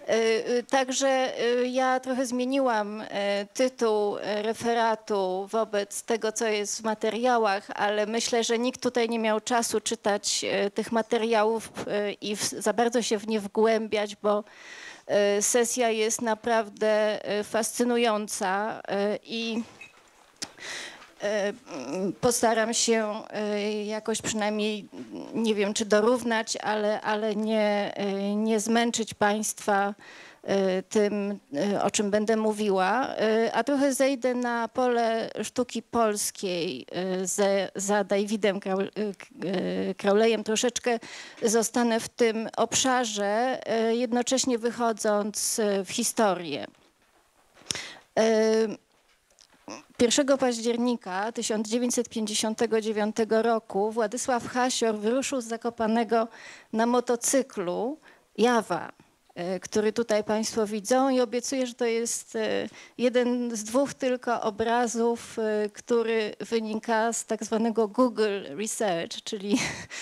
Także ja trochę zmieniłam tytuł referatu wobec tego, co jest w materiałach, ale myślę, że nikt tutaj nie miał czasu czytać tych materiałów i za bardzo się w nie wgłębiać, bo sesja jest naprawdę fascynująca i postaram się jakoś przynajmniej, nie wiem czy dorównać, ale nie zmęczyć Państwa tym, o czym będę mówiła, a trochę zejdę na pole sztuki polskiej za Davidem Crowleyem. Troszeczkę zostanę w tym obszarze, jednocześnie wychodząc w historię. 1 października 1959 roku Władysław Hasior wyruszył z Zakopanego na motocyklu Jawa, który tutaj Państwo widzą, i obiecuję, że to jest jeden z 2 tylko obrazów, który wynika z tak zwanego Google Research, czyli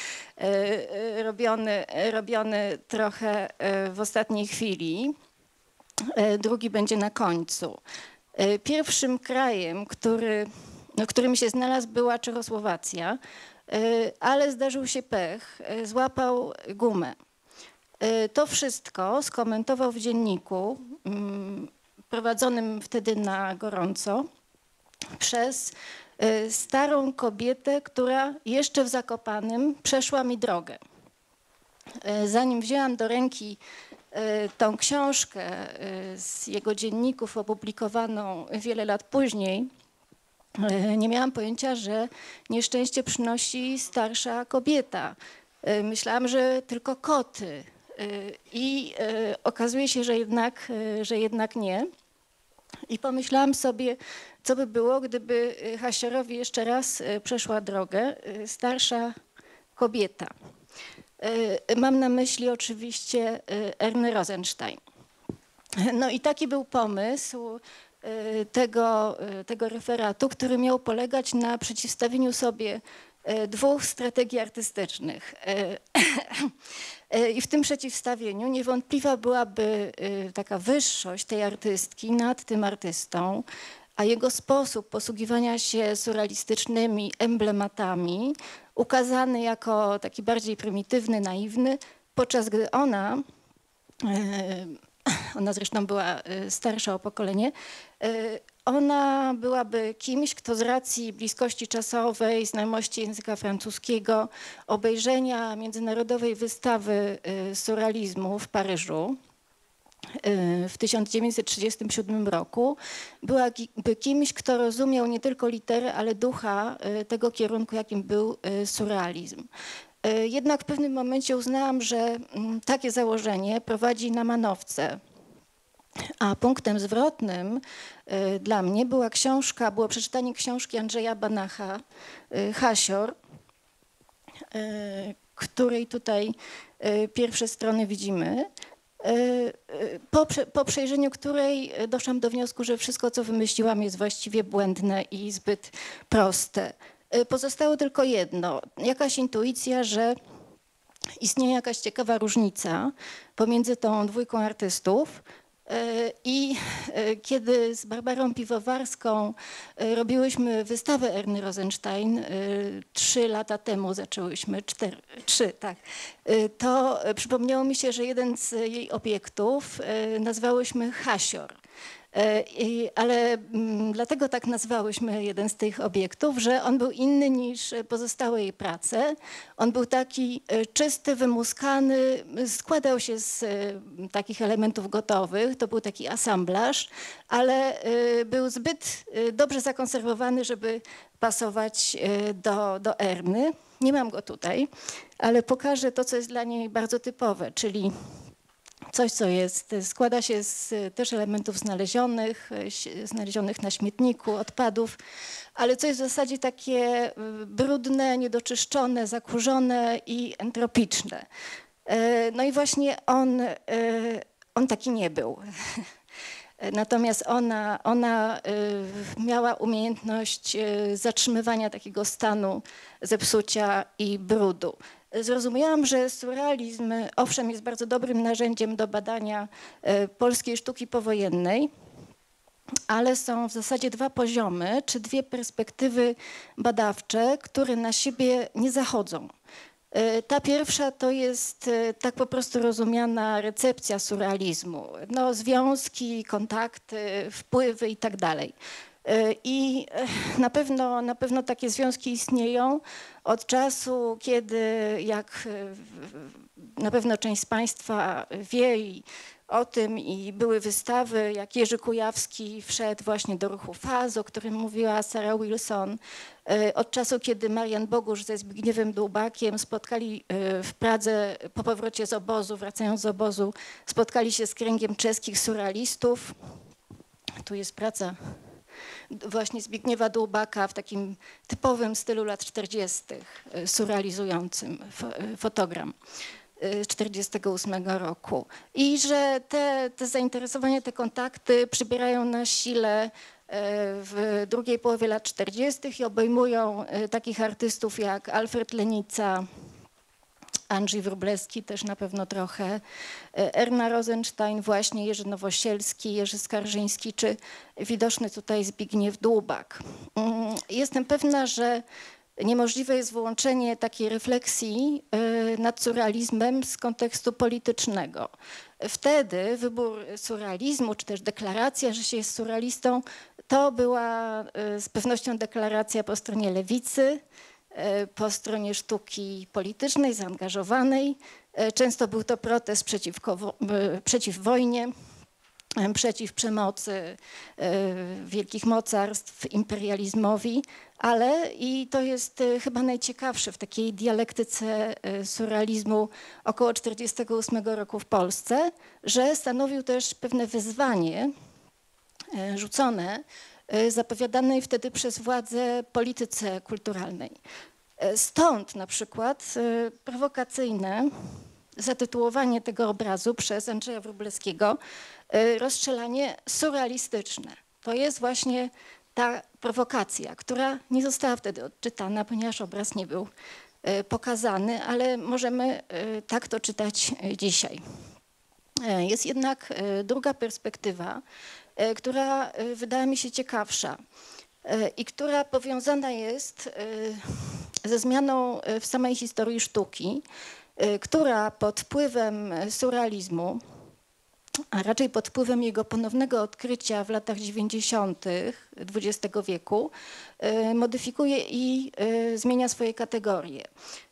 robiony trochę w ostatniej chwili. Drugi będzie na końcu. Pierwszym krajem, którym się znalazł, była Czechosłowacja, ale zdarzył się pech, złapał gumę. To wszystko skomentował w dzienniku prowadzonym wtedy na gorąco przez starą kobietę, która jeszcze w Zakopanem przeszła mi drogę. Zanim wzięłam do ręki tą książkę z jego dzienników opublikowaną wiele lat później, nie miałam pojęcia, że nieszczęście przynosi starsza kobieta. Myślałam, że tylko koty i okazuje się, że jednak nie. I pomyślałam sobie, co by było, gdyby Hasiorowi jeszcze raz przeszła drogę starsza kobieta. Mam na myśli oczywiście Ernę Rosenstein. No i taki był pomysł tego referatu, który miał polegać na przeciwstawieniu sobie 2 strategii artystycznych. I w tym przeciwstawieniu niewątpliwa byłaby taka wyższość tej artystki nad tym artystą, a jego sposób posługiwania się surrealistycznymi emblematami ukazany jako taki bardziej prymitywny, naiwny, podczas gdy ona zresztą była starsza o pokolenie, ona byłaby kimś, kto z racji bliskości czasowej, znajomości języka francuskiego, obejrzenia międzynarodowej wystawy surrealizmu w Paryżu w 1937 roku, byłaby kimś, kto rozumiał nie tylko literę, ale ducha tego kierunku, jakim był surrealizm. Jednak w pewnym momencie uznałam, że takie założenie prowadzi na manowce. A punktem zwrotnym dla mnie było przeczytanie książki Andrzeja Banacha, Hasior, której tutaj pierwsze strony widzimy. Po przejrzeniu której doszłam do wniosku, że wszystko, co wymyśliłam, jest właściwie błędne i zbyt proste. Pozostało tylko jedno, jakaś intuicja, że istnieje jakaś ciekawa różnica pomiędzy tą 2 artystów. I kiedy z Barbarą Piwowarską robiłyśmy wystawę Erny Rosenstein, 3 lata temu zaczęłyśmy, 3, tak, to przypomniało mi się, że jeden z jej obiektów nazwałyśmy Hasior. Ale dlatego tak nazwałyśmy jeden z tych obiektów, że on był inny niż pozostałe jej prace. On był taki czysty, wymuskany, składał się z takich elementów gotowych. To był taki asamblaż, ale był zbyt dobrze zakonserwowany, żeby pasować do Erny. Nie mam go tutaj, ale pokażę to, co jest dla niej bardzo typowe, czyli coś, co składa się z też elementów znalezionych na śmietniku, odpadów, ale co jest w zasadzie takie brudne, niedoczyszczone, zakurzone i entropiczne. No i właśnie on taki nie był. Natomiast ona miała umiejętność zatrzymywania takiego stanu zepsucia i brudu. zrozumiałam, że surrealizm owszem jest bardzo dobrym narzędziem do badania polskiej sztuki powojennej, ale są w zasadzie dwa poziomy, czy dwie perspektywy badawcze, które na siebie nie zachodzą. Ta pierwsza to jest tak po prostu rozumiana recepcja surrealizmu, no, związki, kontakty, wpływy i tak dalej. I na pewno takie związki istnieją od czasu, kiedy, jak na pewno część z Państwa wie o tym i były wystawy, jak Jerzy Kujawski wszedł właśnie do ruchu FAZ, o którym mówiła Sarah Wilson, od czasu, kiedy Marian Bogusz ze Zbigniewem Dłubakiem spotkali w Pradze po powrocie z obozu, wracając z obozu, spotkali się z kręgiem czeskich surrealistów. Tu jest praca właśnie Zbigniewa Dłubaka w takim typowym stylu lat 40. surrealizującym fotogram z 1948 roku. I że te zainteresowania, te kontakty przybierają na sile w drugiej połowie lat 40. i obejmują takich artystów jak Alfred Lenica, Andrzej Wróblewski też na pewno trochę, Erna Rosenstein, właśnie Jerzy Nowosielski, Jerzy Skarżyński, czy widoczny tutaj Zbigniew Dłubak. Jestem pewna, że niemożliwe jest wyłączenie takiej refleksji nad surrealizmem z kontekstu politycznego. Wtedy wybór surrealizmu, czy też deklaracja, że się jest surrealistą, to była z pewnością deklaracja po stronie lewicy, po stronie sztuki politycznej, zaangażowanej. Często był to protest przeciw wojnie, przeciw przemocy wielkich mocarstw, imperializmowi, ale i to jest chyba najciekawsze w takiej dialektyce surrealizmu około 1948 roku w Polsce, że stanowił też pewne wyzwanie rzucone zapowiadanej wtedy przez władze polityce kulturalnej. Stąd na przykład prowokacyjne zatytułowanie tego obrazu przez Andrzeja Wróblewskiego rozstrzelanie surrealistyczne. To jest właśnie ta prowokacja, która nie została wtedy odczytana, ponieważ obraz nie był pokazany, ale możemy tak to czytać dzisiaj. Jest jednak druga perspektywa, która wydała mi się ciekawsza i która powiązana jest ze zmianą w samej historii sztuki, która pod wpływem surrealizmu, a raczej pod wpływem jego ponownego odkrycia w latach 90. XX wieku, modyfikuje i zmienia swoje kategorie.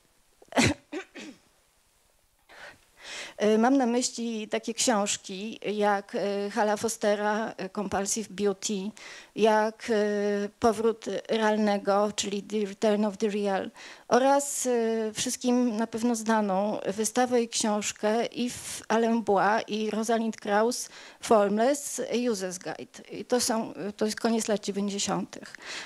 Mam na myśli takie książki jak Hala Fostera, Compulsive Beauty, jak Powrót realnego, czyli The Return of the Real, oraz wszystkim na pewno znaną wystawę i książkę Yves Alain Bois i Rosalind Krauss Formless User's Guide. I to jest koniec lat 90.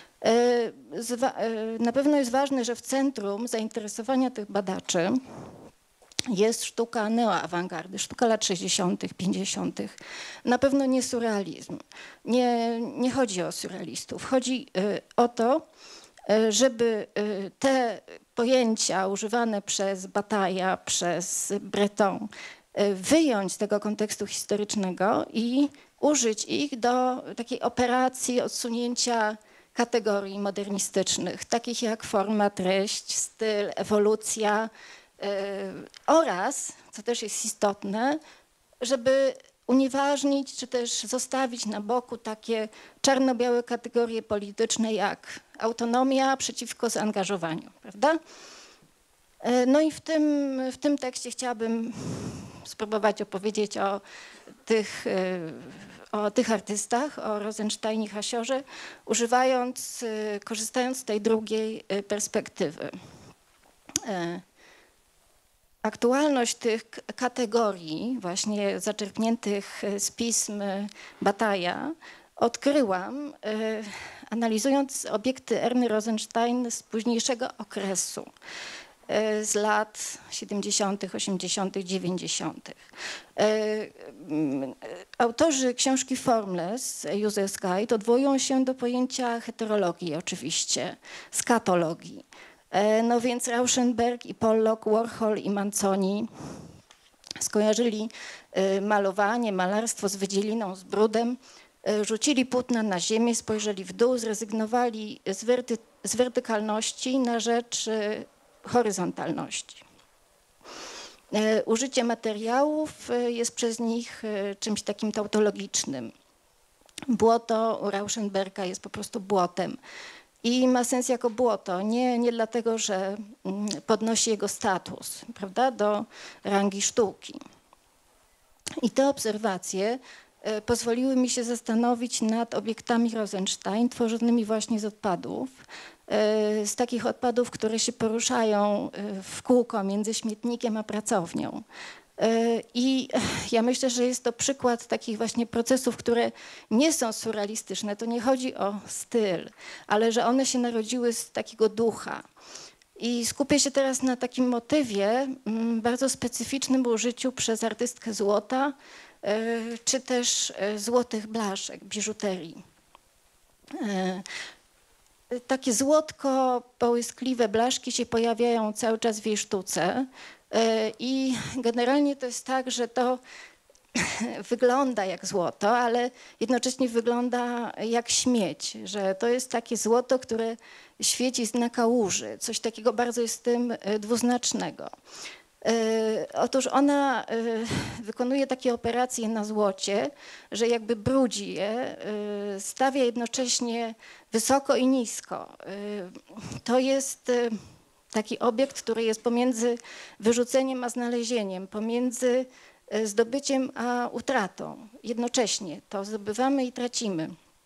Na pewno jest ważne, że w centrum zainteresowania tych badaczy jest sztuka neoawangardy, sztuka lat 60., 50. Na pewno nie surrealizm. Nie chodzi o surrealistów. Chodzi o to, żeby te pojęcia używane przez Batailla, przez Breton wyjąć z tego kontekstu historycznego i użyć ich do takiej operacji odsunięcia kategorii modernistycznych, takich jak forma, treść, styl, ewolucja, oraz, co też jest istotne, żeby unieważnić, czy też zostawić na boku takie czarno-białe kategorie polityczne jak autonomia przeciwko zaangażowaniu, prawda? No i w tym tekście chciałabym spróbować opowiedzieć o tych artystach, o Rosensteinie, Hasiorze, korzystając z tej drugiej perspektywy. Aktualność tych kategorii, właśnie zaczerpniętych z pism Batailla, odkryłam analizując obiekty Erny Rosenstein z późniejszego okresu, z lat 70., 80., 90. Autorzy książki Formless, User's Guide odwołują się do pojęcia heterologii oczywiście, skatologii. No więc Rauschenberg i Pollock, Warhol i Manzoni skojarzyli malowanie, malarstwo z wydzieliną, z brudem, rzucili płótna na ziemię, spojrzeli w dół, zrezygnowali z wertykalności na rzecz horyzontalności. Użycie materiałów jest przez nich czymś takim tautologicznym. Błoto u Rauschenberga jest po prostu błotem i ma sens jako błoto, nie dlatego, że podnosi jego status, prawda, do rangi sztuki. I te obserwacje pozwoliły mi się zastanowić nad obiektami Rosenstein tworzonymi właśnie z odpadów, z takich odpadów, które się poruszają w kółko między śmietnikiem a pracownią. I ja myślę, że jest to przykład takich właśnie procesów, które nie są surrealistyczne. To nie chodzi o styl, ale że one się narodziły z takiego ducha. I skupię się teraz na takim motywie, bardzo specyficznym użyciu przez artystkę złota, czy też złotych blaszek, biżuterii. Takie złotko, połyskliwe blaszki się pojawiają cały czas w jej sztuce i generalnie to jest tak, że to wygląda jak złoto, ale jednocześnie wygląda jak śmieć, że to jest takie złoto, które świeci z dna kałuży. Coś takiego bardzo jest w tym dwuznacznego. Otóż ona wykonuje takie operacje na złocie, że jakby brudzi je, stawia jednocześnie wysoko i nisko. To jest taki obiekt, który jest pomiędzy wyrzuceniem a znalezieniem, pomiędzy zdobyciem a utratą. Jednocześnie to zdobywamy i tracimy.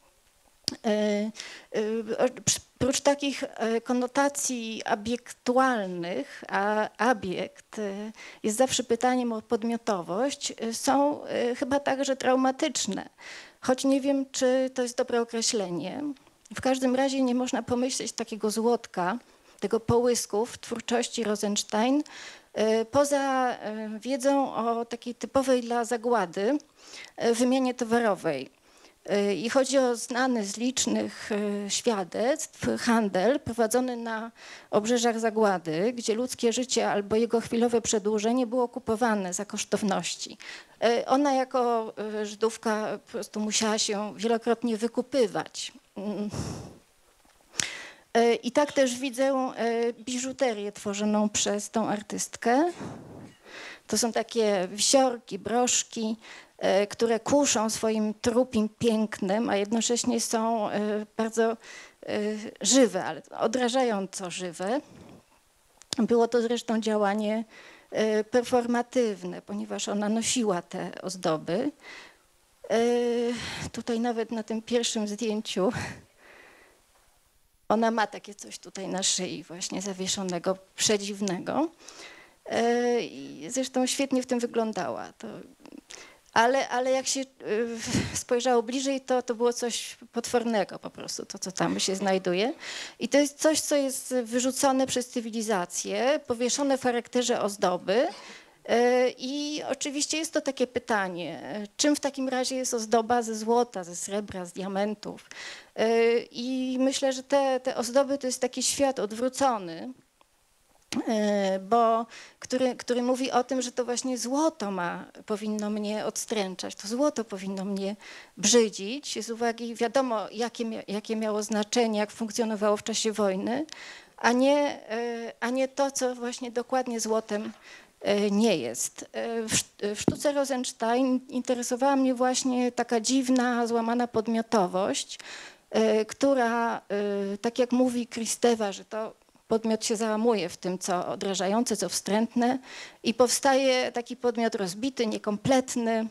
Prócz takich konotacji obiektualnych, a obiekt jest zawsze pytaniem o podmiotowość, są chyba także traumatyczne. Choć nie wiem, czy to jest dobre określenie. W każdym razie nie można pomyśleć takiego złotka, tego połysku w twórczości Rosenstein, poza wiedzą o takiej typowej dla zagłady wymianie towarowej. I chodzi o znany z licznych świadectw handel prowadzony na obrzeżach zagłady, gdzie ludzkie życie albo jego chwilowe przedłużenie było kupowane za kosztowności. Ona jako Żydówka po prostu musiała się wielokrotnie wykupywać. I tak też widzę biżuterię tworzoną przez tą artystkę. To są takie wisiorki, broszki, które kuszą swoim trupim pięknem, a jednocześnie są bardzo żywe, ale odrażająco żywe. Było to zresztą działanie performatywne, ponieważ ona nosiła te ozdoby. Tutaj nawet na tym pierwszym zdjęciu ona ma takie coś tutaj na szyi właśnie zawieszonego, przedziwnego. Zresztą świetnie w tym wyglądała. Ale jak się spojrzało bliżej, to było coś potwornego po prostu, to co tam się znajduje. I to jest coś, co jest wyrzucone przez cywilizację, powieszone w charakterze ozdoby. I oczywiście jest to takie pytanie, czym w takim razie jest ozdoba ze złota, ze srebra, z diamentów. I myślę, że te ozdoby to jest taki świat odwrócony, który mówi o tym, że to właśnie złoto powinno mnie odstręczać, to złoto powinno mnie brzydzić, z uwagi wiadomo jakie miało znaczenie, jak funkcjonowało w czasie wojny, a nie to, co właśnie dokładnie złotem nie jest. W sztuce Rosenstein interesowała mnie właśnie taka dziwna, złamana podmiotowość, która, tak jak mówi Krzysztofa, że to podmiot się załamuje w tym, co odrażające, co wstrętne i powstaje taki podmiot rozbity, niekompletny,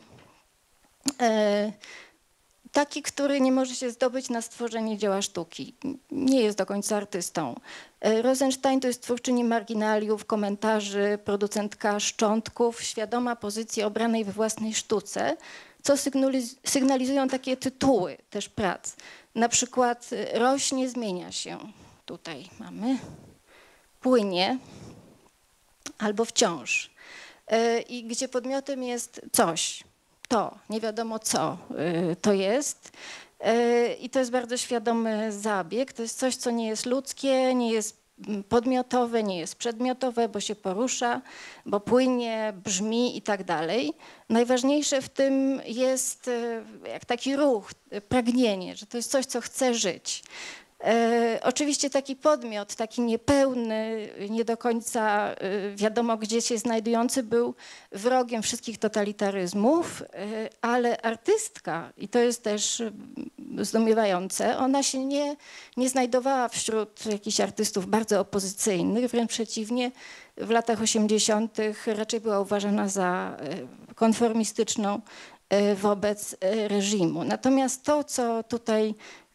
taki, który nie może się zdobyć na stworzenie dzieła sztuki. Nie jest do końca artystą. Rosenstein to jest twórczyni marginaliów, komentarzy, producentka szczątków, świadoma pozycji obranej we własnej sztuce, co sygnalizują takie tytuły też prac. Na przykład rośnie, zmienia się. Tutaj mamy. Płynie albo wciąż. I gdzie podmiotem jest coś, to, nie wiadomo co to jest. I to jest bardzo świadomy zabieg. To jest coś, co nie jest ludzkie, nie jest podmiotowe, nie jest przedmiotowe, bo się porusza, bo płynie, brzmi i tak dalej. Najważniejsze w tym jest jak taki ruch, pragnienie, że to jest coś, co chce żyć. Oczywiście taki podmiot, taki niepełny, nie do końca wiadomo gdzie się znajdujący, był wrogiem wszystkich totalitaryzmów, ale artystka, i to jest też zdumiewające, ona się nie znajdowała wśród jakichś artystów bardzo opozycyjnych, wręcz przeciwnie, w latach 80. raczej była uważana za konformistyczną wobec reżimu. Natomiast to, co tutaj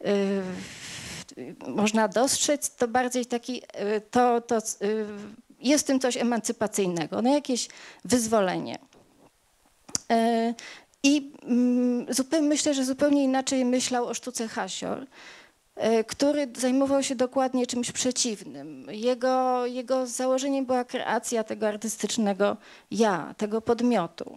można dostrzec, to bardziej taki, jest w tym coś emancypacyjnego, no jakieś wyzwolenie. I myślę, że zupełnie inaczej myślał o sztuce Hasior, który zajmował się dokładnie czymś przeciwnym. Jego założeniem była kreacja tego artystycznego ja, tego podmiotu.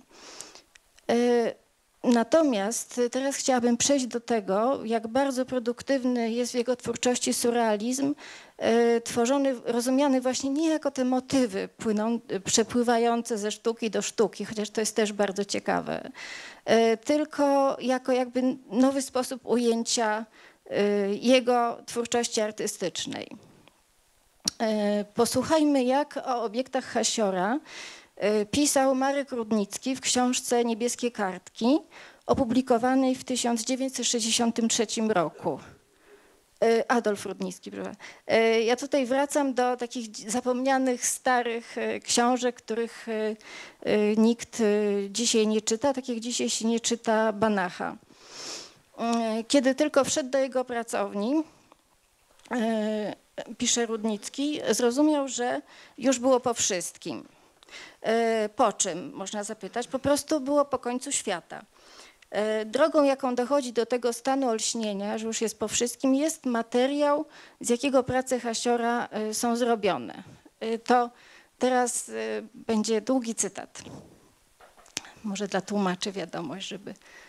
Natomiast teraz chciałabym przejść do tego, jak bardzo produktywny jest w jego twórczości surrealizm, tworzony, rozumiany właśnie nie jako te motywy przepływające ze sztuki do sztuki, chociaż to jest też bardzo ciekawe, tylko jako jakby nowy sposób ujęcia jego twórczości artystycznej. Posłuchajmy, jak o obiektach Hasiora pisał Marek Rudnicki w książce Niebieskie kartki, opublikowanej w 1963 roku. Adolf Rudnicki, proszę. Ja tutaj wracam do takich zapomnianych, starych książek, których nikt dzisiaj nie czyta, tak jak dzisiaj się nie czyta Banacha. Kiedy tylko wszedł do jego pracowni, pisze Rudnicki, zrozumiał, że już było po wszystkim. Po czym, można zapytać, po prostu było po końcu świata. Drogą, jaką dochodzi do tego stanu olśnienia, że już jest po wszystkim, jest materiał, z jakiego prace Hasiora są zrobione. To teraz będzie długi cytat. Może dla tłumaczy wiadomość, żeby...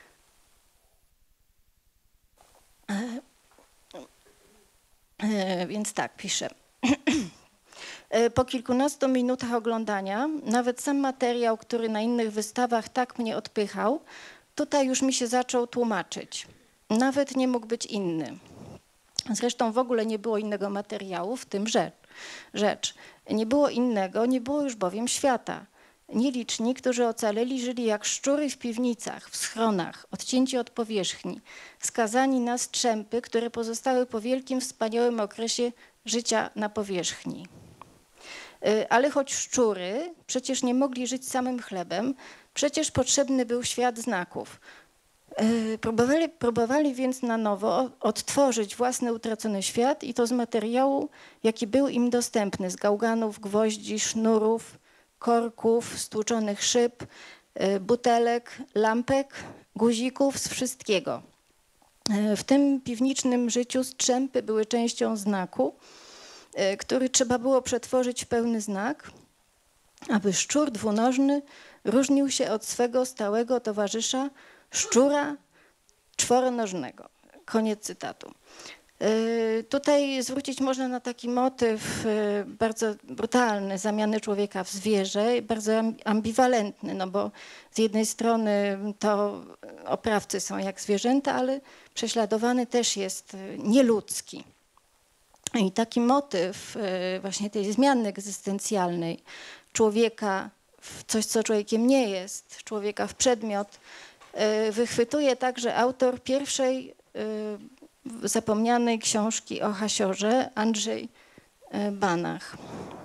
Więc tak, piszę. Po kilkunastu minutach oglądania, nawet sam materiał, który na innych wystawach tak mnie odpychał, tutaj już mi się zaczął tłumaczyć. Nawet nie mógł być inny. Zresztą w ogóle nie było innego materiału, w tym rzecz. Nie było innego, nie było już bowiem świata. Nieliczni, którzy ocaleli, żyli jak szczury w piwnicach, w schronach, odcięci od powierzchni, skazani na strzępy, które pozostały po wielkim, wspaniałym okresie życia na powierzchni. Ale choć szczury przecież nie mogli żyć samym chlebem, przecież potrzebny był świat znaków. Próbowali więc na nowo odtworzyć własny utracony świat i to z materiału, jaki był im dostępny, z gałganów, gwoździ, sznurów, korków, stłuczonych szyb, butelek, lampek, guzików, z wszystkiego. W tym piwniczym życiu strzępy były częścią znaku, który trzeba było przetworzyć w pełny znak, aby szczur dwunożny różnił się od swego stałego towarzysza szczura czworonożnego. Koniec cytatu. Tutaj zwrócić można na taki motyw bardzo brutalny zamiany człowieka w zwierzę, bardzo ambiwalentny, no bo z jednej strony to oprawcy są jak zwierzęta, ale prześladowany też jest nieludzki. I taki motyw właśnie tej zmiany egzystencjalnej człowieka w coś, co człowiekiem nie jest, człowieka w przedmiot, wychwytuje także autor pierwszej zapomnianej książki o Hasiorze, Andrzej Banach.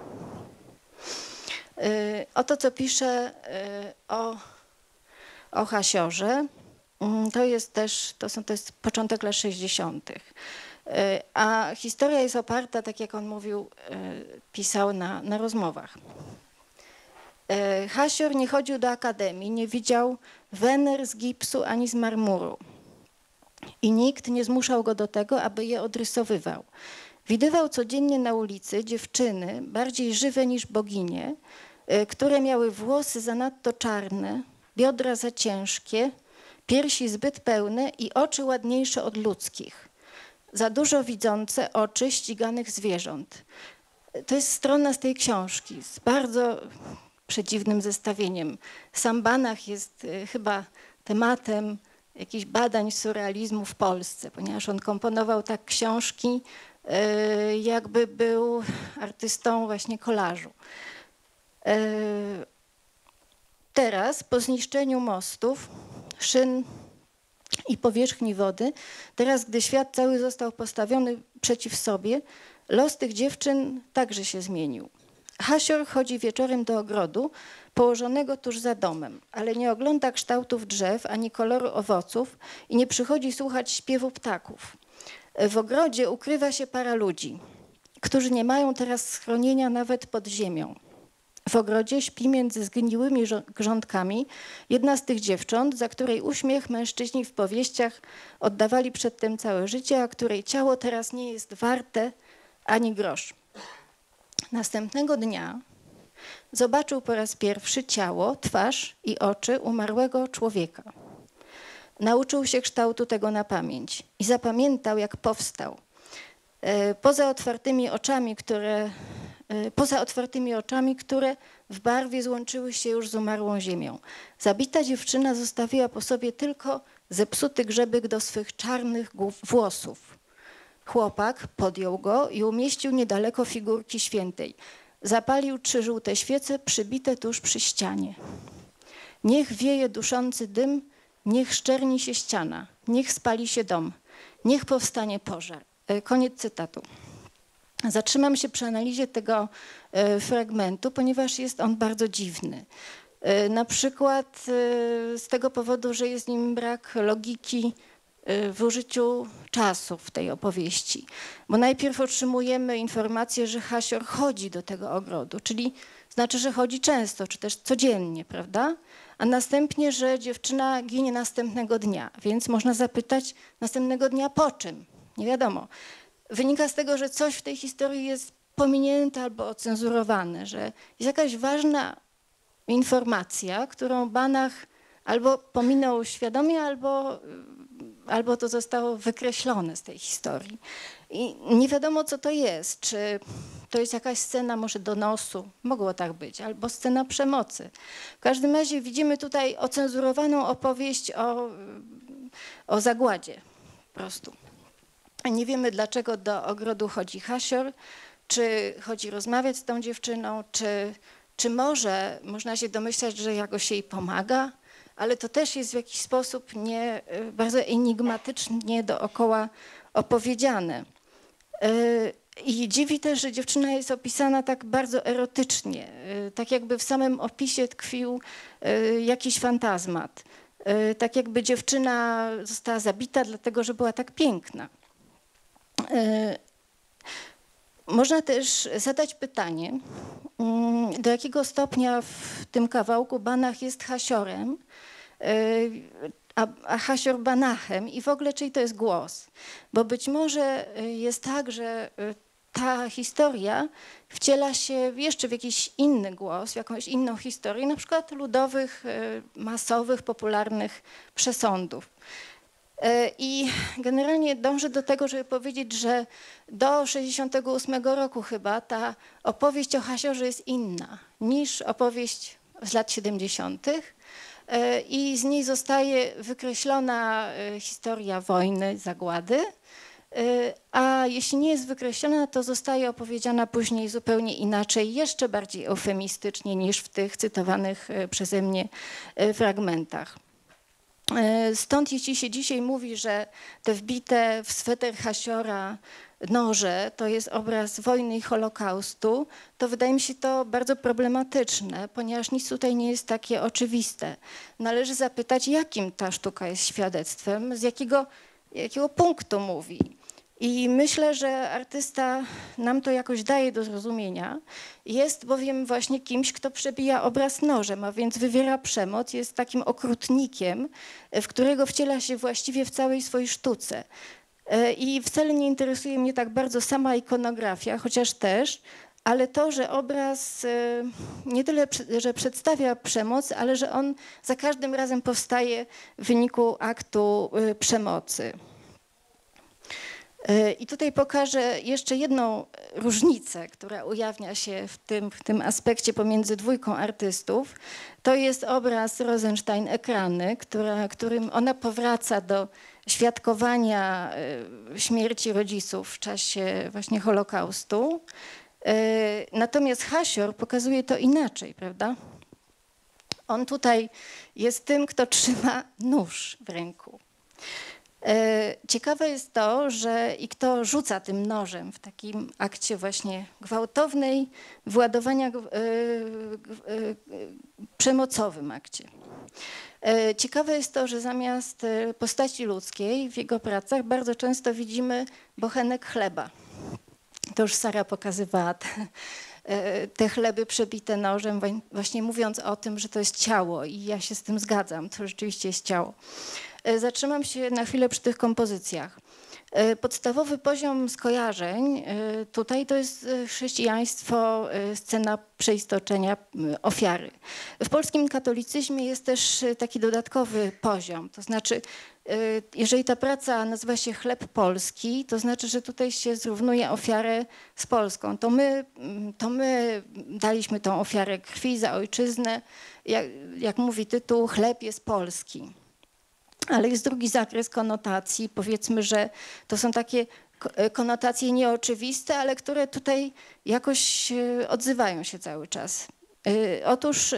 Oto co pisze o Hasiorze, to jest początek lat 60. A historia jest oparta, tak jak on mówił, pisał na rozmowach. Hasior nie chodził do akademii, nie widział Wener z gipsu ani z marmuru. I nikt nie zmuszał go do tego, aby je odrysowywał. Widywał codziennie na ulicy dziewczyny, bardziej żywe niż boginie, które miały włosy zanadto czarne, biodra za ciężkie, piersi zbyt pełne i oczy ładniejsze od ludzkich. Za dużo widzące oczy ściganych zwierząt. To jest strona z tej książki z bardzo przedziwnym zestawieniem. Sam Banach jest chyba tematem jakichś badań surrealizmu w Polsce, ponieważ on komponował tak książki, jakby był artystą właśnie kolażu. Teraz, po zniszczeniu mostów, szyn i powierzchni wody, teraz, gdy świat cały został postawiony przeciw sobie, los tych dziewczyn także się zmienił. Hasior chodzi wieczorem do ogrodu położonego tuż za domem, ale nie ogląda kształtów drzew ani koloru owoców i nie przychodzi słuchać śpiewu ptaków. W ogrodzie ukrywa się para ludzi, którzy nie mają teraz schronienia nawet pod ziemią. W ogrodzie śpi między zgniłymi grządkami jedna z tych dziewcząt, za której uśmiech mężczyźni w powieściach oddawali przedtem całe życie, a której ciało teraz nie jest warte ani grosz. Następnego dnia zobaczył po raz pierwszy ciało, twarz i oczy umarłego człowieka. Nauczył się kształtu tego na pamięć i zapamiętał, jak powstał. Poza otwartymi oczami, które w barwie złączyły się już z umarłą ziemią. Zabita dziewczyna zostawiła po sobie tylko zepsuty grzebyk do swych czarnych włosów. Chłopak podjął go i umieścił niedaleko figurki świętej. Zapalił 3 żółte świece przybite tuż przy ścianie. Niech wieje duszący dym, niech szczerni się ściana, niech spali się dom, niech powstanie pożar. Koniec cytatu. Zatrzymam się przy analizie tego fragmentu, ponieważ jest on bardzo dziwny. Na przykład z tego powodu, że jest w nim brak logiki w użyciu czasu w tej opowieści. Bo najpierw otrzymujemy informację, że Hasior chodzi do tego ogrodu, czyli znaczy, że chodzi często, czy też codziennie, prawda? A następnie, że dziewczyna ginie następnego dnia, więc można zapytać następnego dnia po czym? Nie wiadomo. Wynika z tego, że coś w tej historii jest pominięte albo ocenzurowane, że jest jakaś ważna informacja, którą Banach albo pominął świadomie, albo to zostało wykreślone z tej historii. I nie wiadomo, co to jest. Czy to jest jakaś scena może donosu, mogło tak być, albo scena przemocy. W każdym razie widzimy tutaj ocenzurowaną opowieść o zagładzie po prostu. Nie wiemy, dlaczego do ogrodu chodzi Hasior, czy chodzi rozmawiać z tą dziewczyną, czy może można się domyślać, że jakoś jej pomaga, ale to też jest w jakiś sposób bardzo enigmatycznie dookoła opowiedziane. I dziwi też, że dziewczyna jest opisana tak bardzo erotycznie, tak jakby w samym opisie tkwił jakiś fantazmat. Tak jakby dziewczyna została zabita dlatego, że była tak piękna. Można też zadać pytanie, do jakiego stopnia w tym kawałku Banach jest Hasiorem, a Hasior Banachem i w ogóle czyj to jest głos. Bo być może jest tak, że ta historia wciela się jeszcze w jakiś inny głos, w jakąś inną historię, na przykład ludowych, masowych, popularnych przesądów. I generalnie dążę do tego, żeby powiedzieć, że do 1968 roku chyba ta opowieść o Hasiorze jest inna niż opowieść z lat 70. I z niej zostaje wykreślona historia wojny, zagłady, a jeśli nie jest wykreślona, to zostaje opowiedziana później zupełnie inaczej, jeszcze bardziej eufemistycznie niż w tych cytowanych przeze mnie fragmentach. Stąd jeśli się dzisiaj mówi, że te wbite w sweter Hasiora noże to jest obraz wojny i Holokaustu, to wydaje mi się to bardzo problematyczne, ponieważ nic tutaj nie jest takie oczywiste. Należy zapytać, jakim ta sztuka jest świadectwem, z jakiego punktu mówi. I myślę, że artysta nam to jakoś daje do zrozumienia. Jest bowiem właśnie kimś, kto przebija obraz nożem, a więc wywiera przemoc, jest takim okrutnikiem, w którego wciela się właściwie w całej swojej sztuce. I wcale nie interesuje mnie tak bardzo sama ikonografia, chociaż też, ale to, że obraz nie tyle, że przedstawia przemoc, ale że on za każdym razem powstaje w wyniku aktu przemocy. I tutaj pokażę jeszcze jedną różnicę, która ujawnia się w tym aspekcie pomiędzy dwójką artystów. To jest obraz Rosenstein Ekrany, którym ona powraca do świadkowania śmierci rodziców w czasie właśnie Holokaustu. Natomiast Hasior pokazuje to inaczej, prawda? On tutaj jest tym, kto trzyma nóż w ręku. Ciekawe jest to, że i kto rzuca tym nożem w takim akcie właśnie gwałtownej, władowania przemocowym akcie. Ciekawe jest to, że zamiast postaci ludzkiej w jego pracach bardzo często widzimy bochenek chleba. To już Sara pokazywała te chleby przebite nożem, właśnie mówiąc o tym, że to jest ciało i ja się z tym zgadzam, to rzeczywiście jest ciało. Zatrzymam się na chwilę przy tych kompozycjach. Podstawowy poziom skojarzeń tutaj to jest chrześcijaństwo, scena przeistoczenia ofiary. W polskim katolicyzmie jest też taki dodatkowy poziom, to znaczy jeżeli ta praca nazywa się Chleb Polski, to znaczy, że tutaj się zrównuje ofiarę z Polską. To my daliśmy tą ofiarę krwi za ojczyznę, jak mówi tytuł, chleb jest polski. Ale jest drugi zakres konotacji, powiedzmy, że to są takie konotacje nieoczywiste, ale które tutaj jakoś odzywają się cały czas. Otóż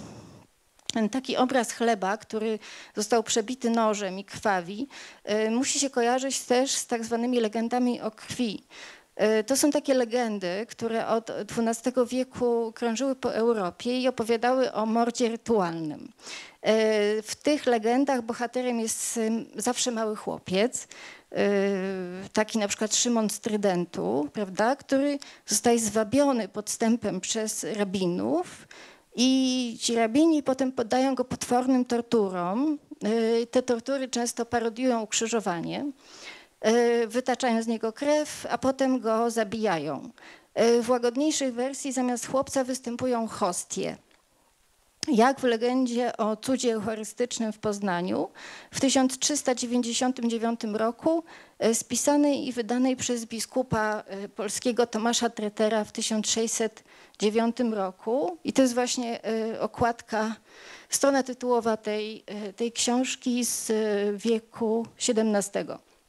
taki obraz chleba, który został przebity nożem i krwawi, musi się kojarzyć też z tak zwanymi legendami o krwi. To są takie legendy, które od XII wieku krążyły po Europie i opowiadały o mordzie rytualnym. W tych legendach bohaterem jest zawsze mały chłopiec, taki na przykład Szymon z Trydentu, prawda, który zostaje zwabiony podstępem przez rabinów i ci rabini potem poddają go potwornym torturom. Te tortury często parodiują ukrzyżowanie. Wytaczają z niego krew, a potem go zabijają. W łagodniejszej wersji zamiast chłopca występują hostie. Jak w legendzie o cudzie eucharystycznym w Poznaniu w 1399 roku, spisanej i wydanej przez biskupa polskiego Tomasza Tretera w 1609 roku. I to jest właśnie okładka, strona tytułowa tej książki z wieku XVII.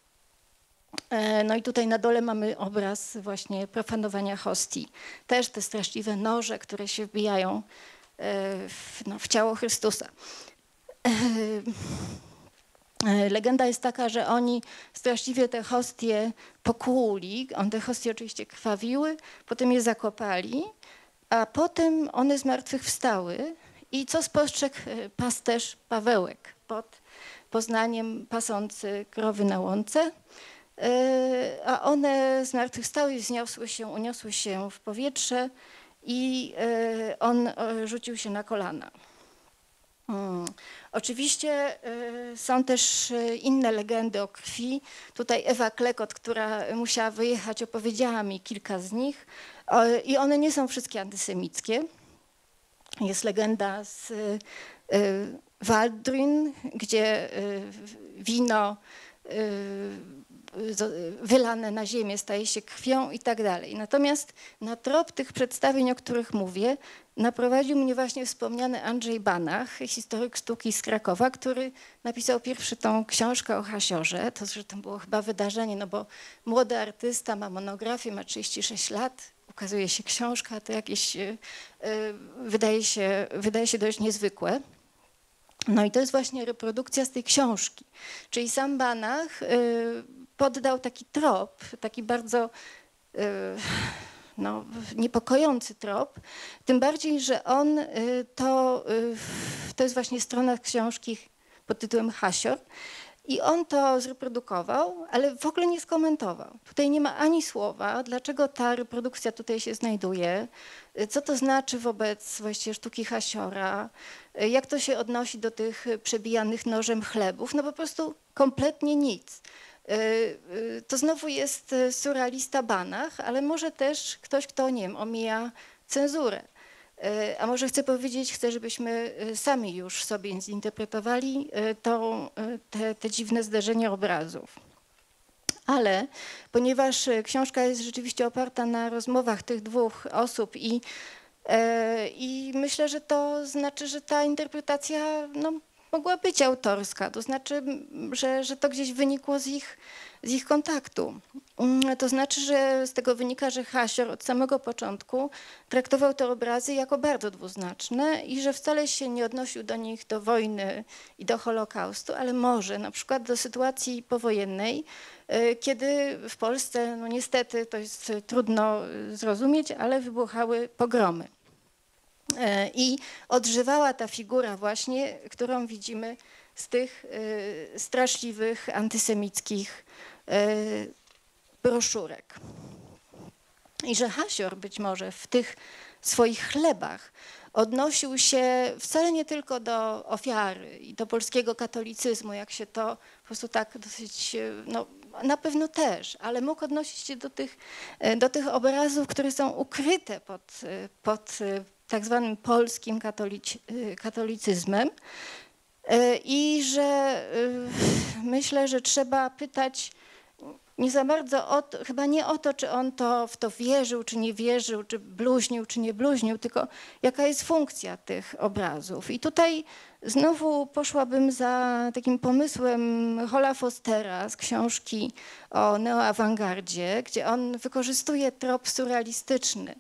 No i tutaj na dole mamy obraz właśnie profanowania hostii. Też te straszliwe noże, które się wbijają w ciało Chrystusa. Legenda jest taka, że oni straszliwie te hostie pokłuli. Te hostie oczywiście krwawiły, potem je zakopali, a potem one zmartwychwstały. I co spostrzegł pasterz Pawełek pod Poznaniem pasący krowy na łące? A one zmartwychwstały, uniosły się w powietrze i on rzucił się na kolana. Oczywiście są też inne legendy o krwi. Tutaj Ewa Klekot, która musiała wyjechać, opowiedziała mi kilka z nich i one nie są wszystkie antysemickie. Jest legenda z Waldryn, gdzie wino wylane na ziemię staje się krwią i tak dalej. Natomiast na trop tych przedstawień, o których mówię, naprowadził mnie właśnie wspomniany Andrzej Banach, historyk sztuki z Krakowa, który napisał pierwszy tą książkę o Hasiorze. To zresztą było chyba wydarzenie, no bo młody artysta ma monografię, ma 36 lat, ukazuje się książka, to jakieś wydaje się dość niezwykłe. No i to jest właśnie reprodukcja z tej książki. Czyli sam Banach poddał taki trop, taki bardzo niepokojący trop, tym bardziej, że on to jest właśnie strona książki pod tytułem Hasior i on to zreprodukował, ale w ogóle nie skomentował. Tutaj nie ma ani słowa, dlaczego ta reprodukcja tutaj się znajduje, co to znaczy wobec właściwie sztuki Hasiora, jak to się odnosi do tych przebijanych nożem chlebów, no po prostu kompletnie nic. To znowu jest surrealista Banach, ale może też ktoś, kto, nie wiem, omija cenzurę. A może chcę, żebyśmy sami już sobie zinterpretowali te dziwne zderzenie obrazów. Ale ponieważ książka jest rzeczywiście oparta na rozmowach tych dwóch osób i myślę, że to znaczy, że ta interpretacja no, mogła być autorska, to znaczy, że to gdzieś wynikło z ich kontaktu. To znaczy, że z tego wynika, że Hasior od samego początku traktował te obrazy jako bardzo dwuznaczne i że wcale się nie odnosił do nich, do wojny i do Holokaustu, ale może na przykład do sytuacji powojennej, kiedy w Polsce, no niestety to jest trudno zrozumieć, ale wybuchały pogromy. I odżywała ta figura właśnie, którą widzimy z tych straszliwych antysemickich broszurek. I że Hasior być może w tych swoich chlebach odnosił się wcale nie tylko do ofiary i do polskiego katolicyzmu, jak się to po prostu tak dosyć, no na pewno też, ale mógł odnosić się do tych obrazów, które są ukryte pod tak zwanym polskim katolicyzmem i że myślę, że trzeba pytać nie za bardzo chyba nie o to, czy on w to wierzył, czy nie wierzył, czy bluźnił, czy nie bluźnił, tylko jaka jest funkcja tych obrazów. I tutaj znowu poszłabym za takim pomysłem Hola Fostera z książki o neoawangardzie, gdzie on wykorzystuje trop surrealistyczny,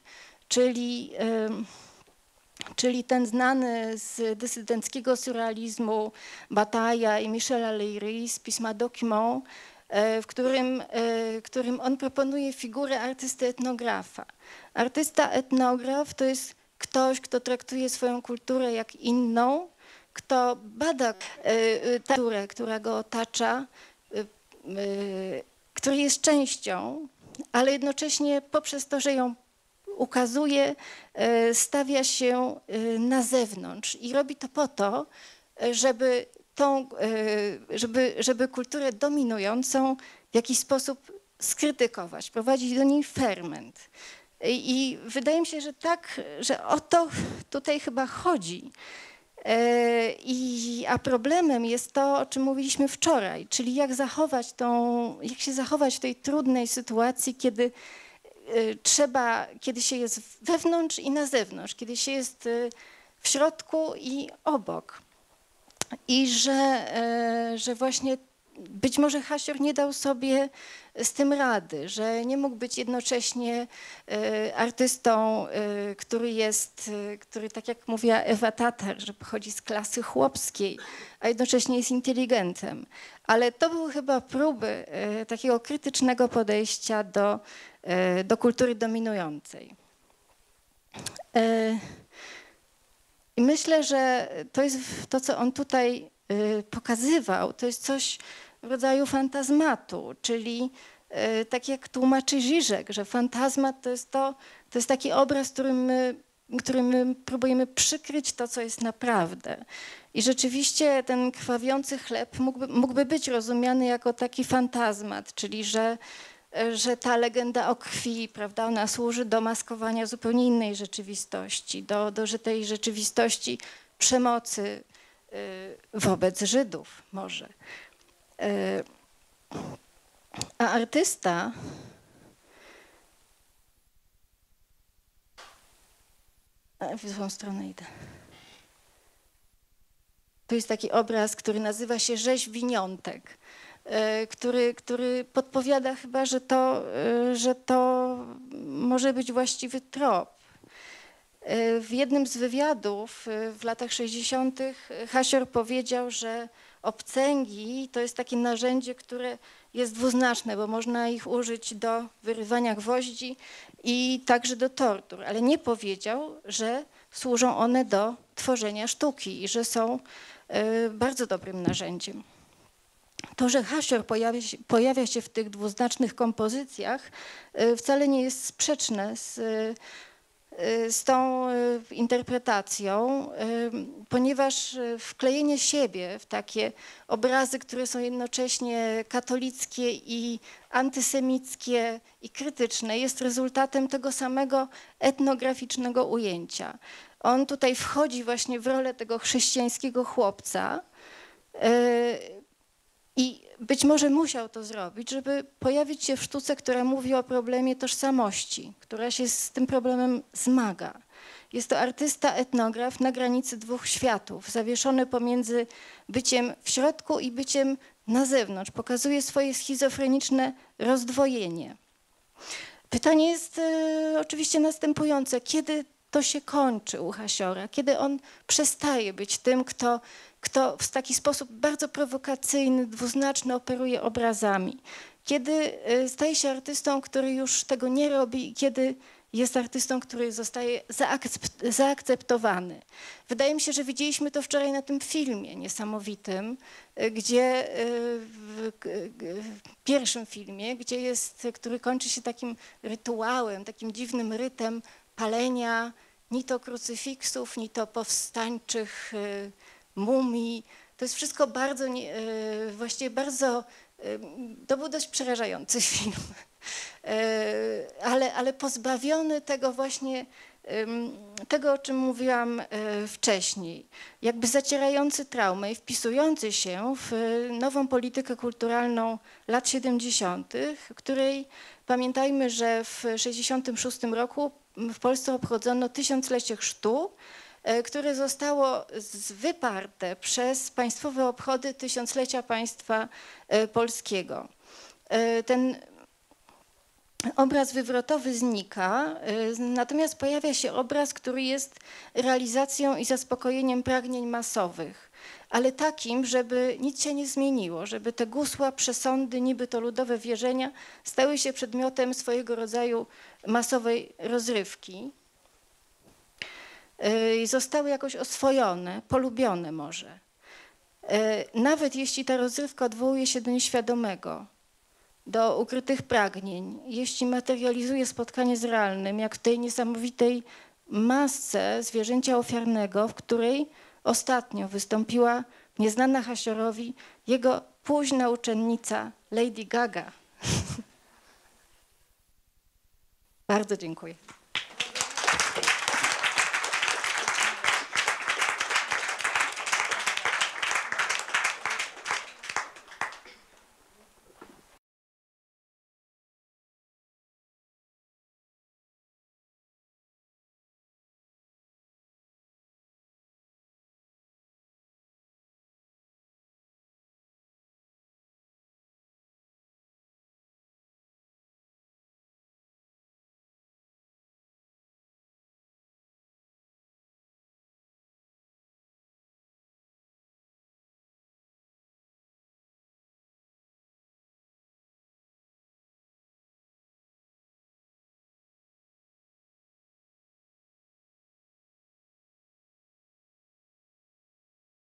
czyli ten znany z dysydenckiego surrealizmu Batailla i Michela Leiry z pisma Document, w którym on proponuje figurę artysty etnografa. Artysta etnograf to jest ktoś, kto traktuje swoją kulturę jak inną, kto bada kulturę, która go otacza, który jest częścią, ale jednocześnie poprzez to, że ją ukazuje, stawia się na zewnątrz i robi to po to, żeby kulturę dominującą w jakiś sposób skrytykować, prowadzić do niej ferment. I wydaje mi się, że o to tutaj chyba chodzi. A problemem jest to, o czym mówiliśmy wczoraj, czyli jak się zachować w tej trudnej sytuacji, kiedy się jest wewnątrz i na zewnątrz, kiedy się jest w środku i obok. I że właśnie być może Hasior nie dał sobie z tym rady, że nie mógł być jednocześnie artystą, który tak jak mówiła Ewa Tatar, że pochodzi z klasy chłopskiej, a jednocześnie jest inteligentem. Ale to były chyba próby takiego krytycznego podejścia do kultury dominującej. I myślę, że to jest to, co on tutaj pokazywał, to jest coś w rodzaju fantazmatu, czyli tak jak tłumaczy Žižek, że fantazmat to jest taki obraz, którym my próbujemy przykryć to, co jest naprawdę. I rzeczywiście ten krwawiący chleb mógłby być rozumiany jako taki fantazmat, czyli że ta legenda o krwi, prawda, ona służy do maskowania zupełnie innej rzeczywistości, do tej rzeczywistości przemocy wobec Żydów może. A artysta w złą stronę idę. To jest taki obraz, który nazywa się Rzeź Winiątek, który podpowiada chyba, że to może być właściwy trop. W jednym z wywiadów w latach 60. Hasior powiedział, że obcęgi to jest takie narzędzie, które jest dwuznaczne, bo można ich użyć do wyrywania gwoździ i także do tortur, ale nie powiedział, że służą one do tworzenia sztuki i że są bardzo dobrym narzędziem. To, że Hasior pojawia się w tych dwuznacznych kompozycjach, wcale nie jest sprzeczne z tą interpretacją, ponieważ wklejenie siebie w takie obrazy, które są jednocześnie katolickie i antysemickie i krytyczne, jest rezultatem tego samego etnograficznego ujęcia. On tutaj wchodzi właśnie w rolę tego chrześcijańskiego chłopca i być może musiał to zrobić, żeby pojawić się w sztuce, która mówi o problemie tożsamości, która się z tym problemem zmaga. Jest to artysta etnograf na granicy dwóch światów, zawieszony pomiędzy byciem w środku i byciem na zewnątrz. Pokazuje swoje schizofreniczne rozdwojenie. Pytanie jest oczywiście następujące. Kiedy to się kończy u Hasiora? Kiedy on przestaje być tym, kto w taki sposób bardzo prowokacyjny, dwuznaczny operuje obrazami? Kiedy staje się artystą, który już tego nie robi i kiedy jest artystą, który zostaje zaakceptowany? Wydaje mi się, że widzieliśmy to wczoraj na tym filmie niesamowitym, gdzie w pierwszym filmie, który kończy się takim rytuałem, takim dziwnym rytem palenia ni to krucyfiksów, ni to powstańczych mumii. To jest wszystko bardzo, właściwie bardzo, to był dość przerażający film, ale pozbawiony tego właśnie, tego, o czym mówiłam wcześniej, jakby zacierający traumę i wpisujący się w nową politykę kulturalną lat 70., której pamiętajmy, że w 1966 roku w Polsce obchodzono 1000-lecie chrztu, które zostało wyparte przez państwowe obchody 1000-lecia państwa polskiego. Ten obraz wywrotowy znika, natomiast pojawia się obraz, który jest realizacją i zaspokojeniem pragnień masowych, ale takim, żeby nic się nie zmieniło, żeby te gusła, przesądy, niby to ludowe wierzenia stały się przedmiotem swojego rodzaju masowej rozrywki i zostały jakoś oswojone, polubione może. Nawet jeśli ta rozrywka odwołuje się do nieświadomego, do ukrytych pragnień, jeśli materializuje spotkanie z realnym, jak w tej niesamowitej masce zwierzęcia ofiarnego, w której ostatnio wystąpiła nieznana Hasiorowi jego późna uczennica Lady Gaga. Bardzo dziękuję.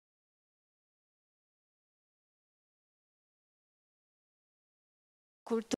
Kultura